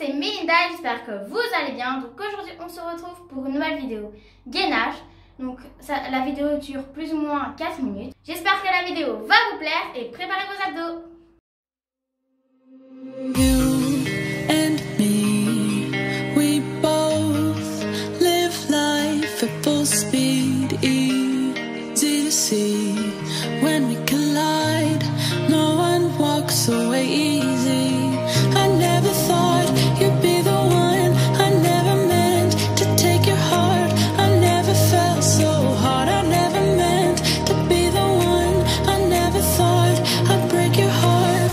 c'est Melinda, j'espère que vous allez bien. Donc aujourd'hui on se retrouve pour une nouvelle vidéo gainage. Donc la vidéo dure plus ou moins 4 minutes. J'espère que la vidéo va vous plaire et préparez vos abdos. You and me, we both live life at full speed, easy to see. When we collide, no one walks away easy. I never thought you'd be the one. I never meant to take your heart. I never felt so hard. I never meant to be the one. I never thought I'd break your heart.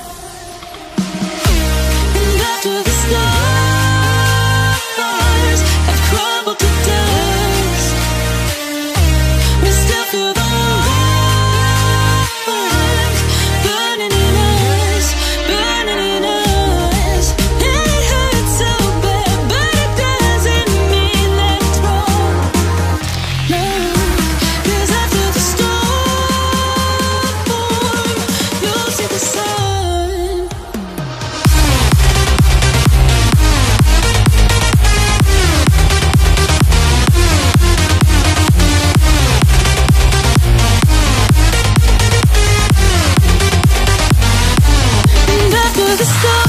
And after the stars have crumbled to dust, we still feel the warmth burning in us, burning in us. It hurts so bad, but it doesn't mean let's wrong. No, 'cause after the storm, you'll see the sun. And after the storm,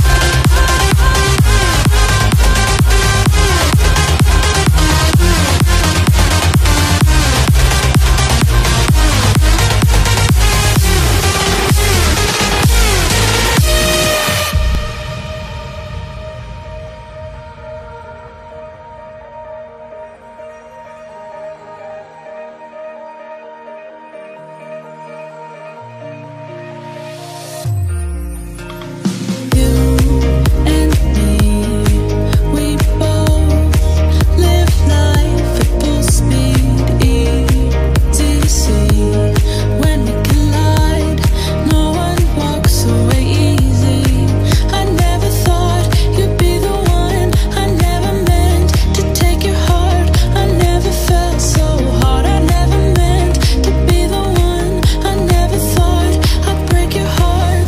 you and me, we both live life at full speed, easy to see. When we collide, no one walks away easy. I never thought you'd be the one. I never meant to take your heart. I never felt so hard. I never meant to be the one. I never thought I'd break your heart.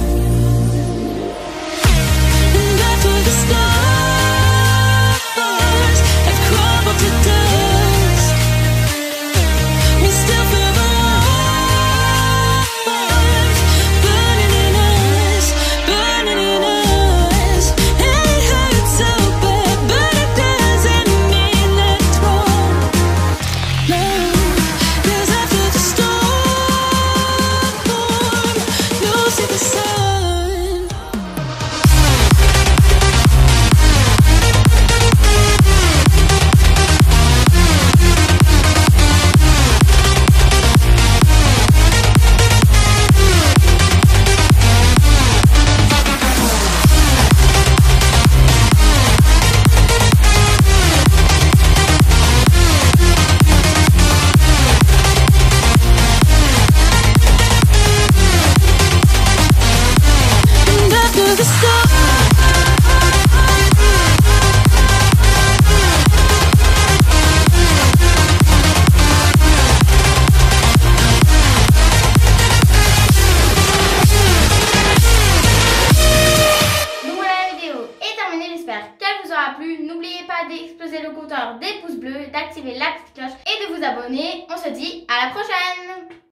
And after the stars have crumbled to dust, we still feel the warmth burning in us, burning in us. It hurts so bad, but it doesn't mean let's wrong. No, 'cause after the storm, you'll see the sun. And after the storm, Donc voilà, la vidéo est terminée, j'espère qu'elle vous aura plu. N'oubliez pas d'exploser le compteur des pouces bleus, d'activer la petite cloche et de vous abonner. On se dit à la prochaine!